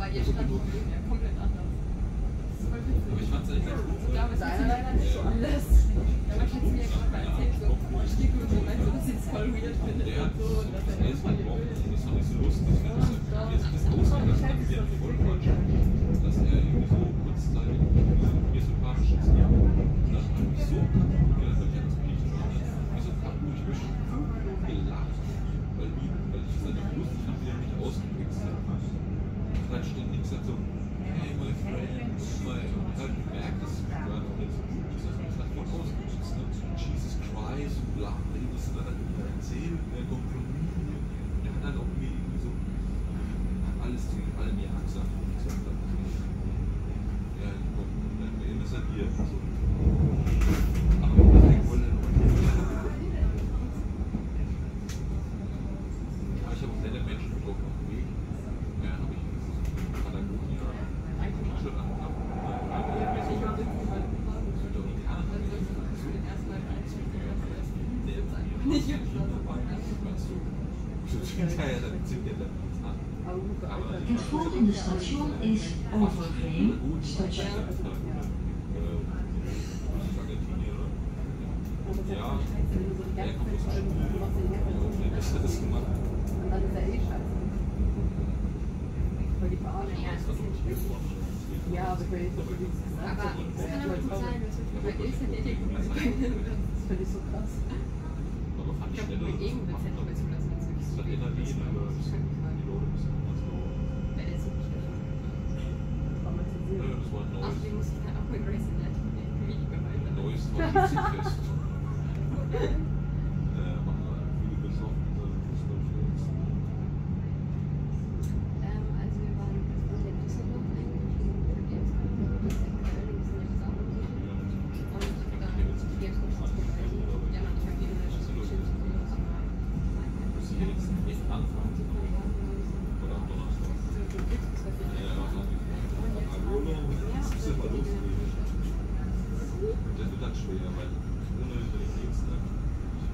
ihr Stand ist ja komplett anders. Das ist voll witzig. Aber ich fand's eigentlich ganz gut. So, damals ist es leider nicht so anders. Damals hat sie mir gerade mal erzählt, so, ich liege und so, meinte, dass sie es voll weird findet und so. Und dass er nicht voll will. Das fand ich so lustig. Jetzt ist das Ausland, das fand ich voll Quatsch. Dass er irgendwie so kurzzeitig mir sympathisch ist. Und dann habe ich so gedacht, ich hab's nicht wie so durchmischt gelacht. Weil ich es einfach lustig fand, wie er mich ausgewichst hat. Und dann ständig gesagt so, hey my friends, und halt gemerkt, dass es mich gar nicht so gut ist. Also das hat voll ausgewichst, ne? Jesus Christ und bla, das hat er dann immer erzählt, der Kompromiss. Der hat dann auch irgendwie so alles zu allem Ja gesagt. Und gesagt hat, ja, komm, dann ist er hier. So. Aber ich wollte noch nicht. Aber ich habe auch nette Menschen getroffen auf dem Weg. Ja, habe ich in Patagonia schon angefangen. Nicht The following station is Overveen Station. Ja, das hat das gemacht. Und dann ist er eh scheiße. Voll die Verarschung. Ja, aber ich will nicht, dass du dieses gesagt hast. Aber es kann aber gut sein, dass wir bei Ilsen Ethik das finde ich so krass. Aber fand Ich ich glaube, bei schneller. Gegenwitz hätte ich zulassen, als wirklich Das so hat Adrenalin, aber die Leute müssen immer so. bei der Zug nicht Ja, das war ein neues. Außerdem muss ich dann auch mit Grace Anatomy den Video behalten. Neues Fest. Machen wir viele besoffene Fußballfans. Also wir waren in Düsseldorf eigentlich für Gamescom. Wir sind in Köln, wir sind jetzt auch in Düsseldorf. Und Gamescom ist vorbei. Ja, man, ich habe jeden Tag schon Chips und so. Muss ich jetzt nicht anfangen? Oder am Donnerstag? Ja, also das ist immer lustig. Das wird dann schwer, weil ohne den Dienstag